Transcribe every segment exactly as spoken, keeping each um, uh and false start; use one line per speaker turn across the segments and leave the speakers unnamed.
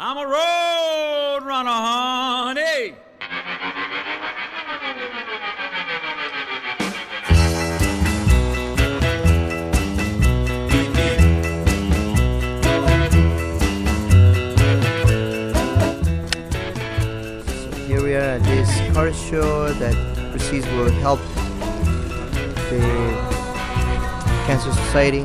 I'm a road runner, honey.
So here we are at this car show that proceeds will help the Cancer Society.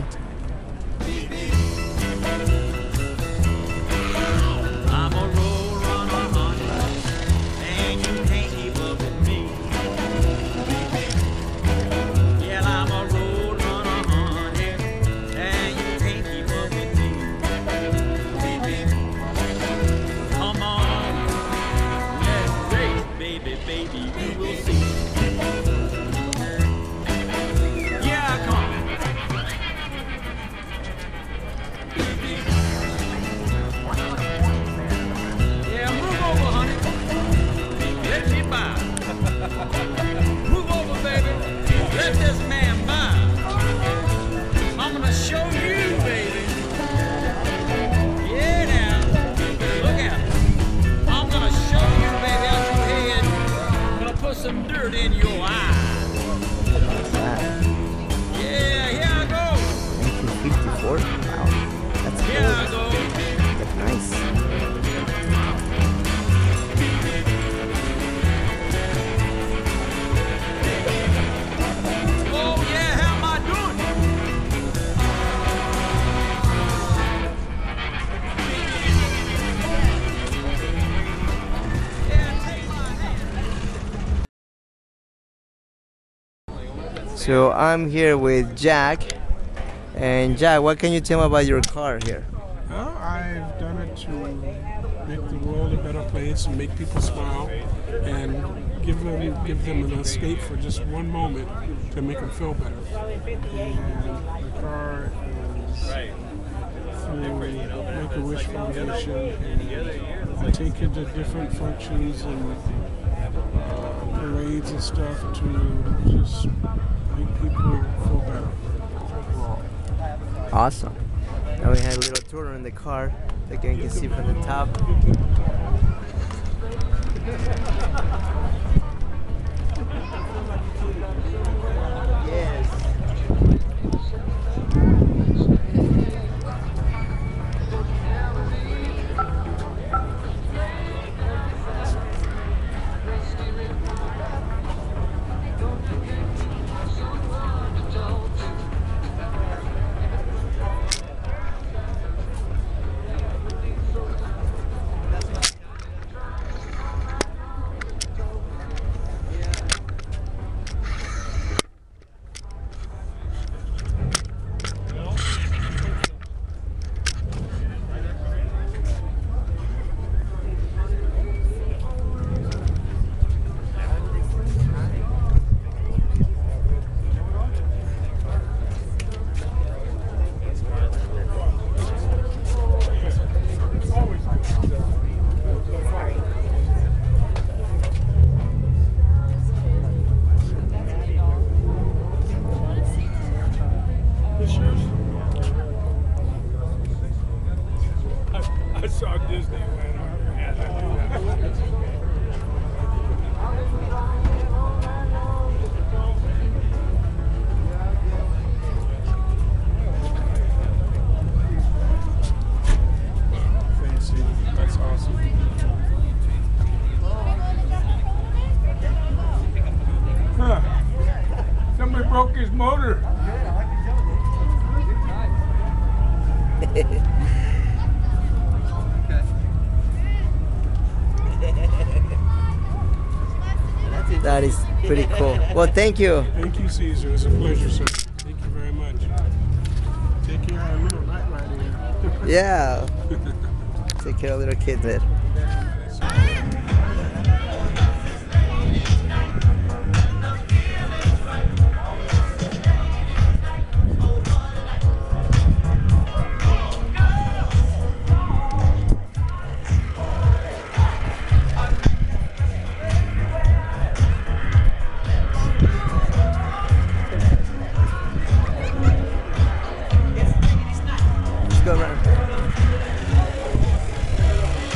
Move over, baby. Let this man by. I'm gonna show you, baby. Yeah, now. Look out. I'm gonna show you, baby, out your head. I'm gonna put some dirt in your eye. Yeah, here I go.
nineteen fifty-four? Wow. That's
Here
cool.
I go.
That's nice. So I'm here with Jack, and Jack, what can you tell me about your car here?
Well, I've done it to make the world a better place and make people smile and give them give them an escape for just one moment to make them feel better. And the car is through Make-A-Wish Foundation, and I take it to different functions and uh, parades and stuff to just make people feel better overall.
Awesome. Now we had a little tour in the car that you can see from the top. Yes.
I saw Disneyland. Fancy. That's awesome. Huh. Somebody broke his motor.
That is pretty cool. Well, thank you.
Thank you, Cesar. It's a pleasure, sir. Thank you very much. Take care of our little night ride here.
Yeah. Take care of little kids there. Go around.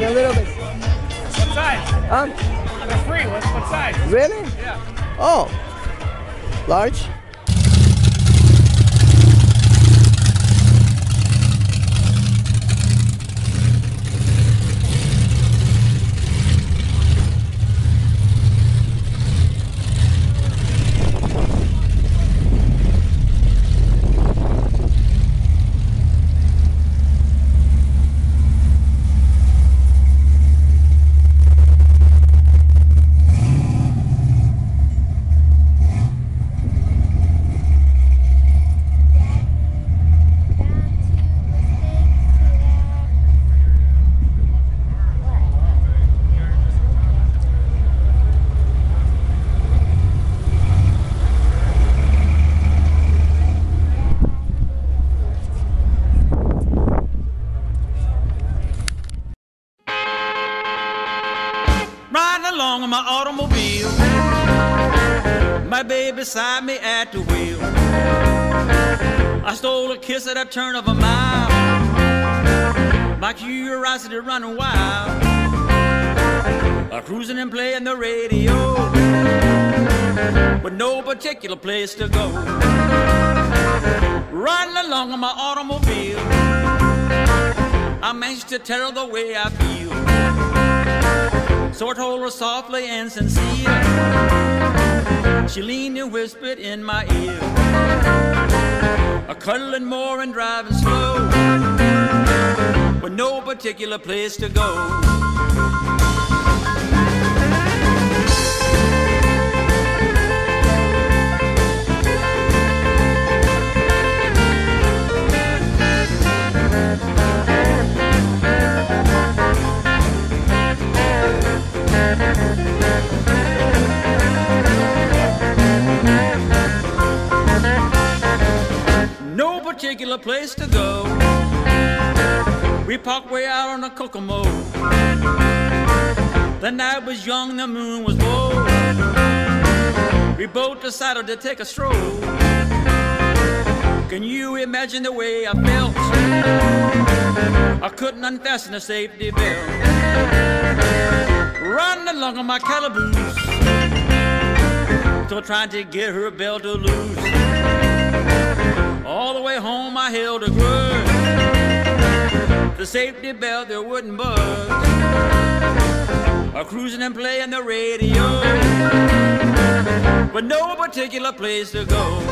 a little bit.
What size?
Huh?
They're free. What, what size?
Really?
Yeah.
Oh, large.
Along in my automobile, my baby beside me at the wheel. I stole a kiss at a turn of a mile, my curiosity running wild. I'm cruising and playing the radio, with no particular place to go. Riding along in my automobile, I'm anxious to tell her the way I feel. So I told her softly and sincere. She leaned and whispered in my ear, a cuddling more and driving slow, with no particular place to go. No particular place to go. We parked way out on the Kokomo. The night was young, the moon was low. We both decided to take a stroll. Can you imagine the way I felt? I couldn't unfasten the safety belt. Running along on my Calabasas, still trying to get her belt to loose. All the way home I held a grudge. The safety belt there wouldn't budge. I'm cruising and playing the radio, but no particular place to go.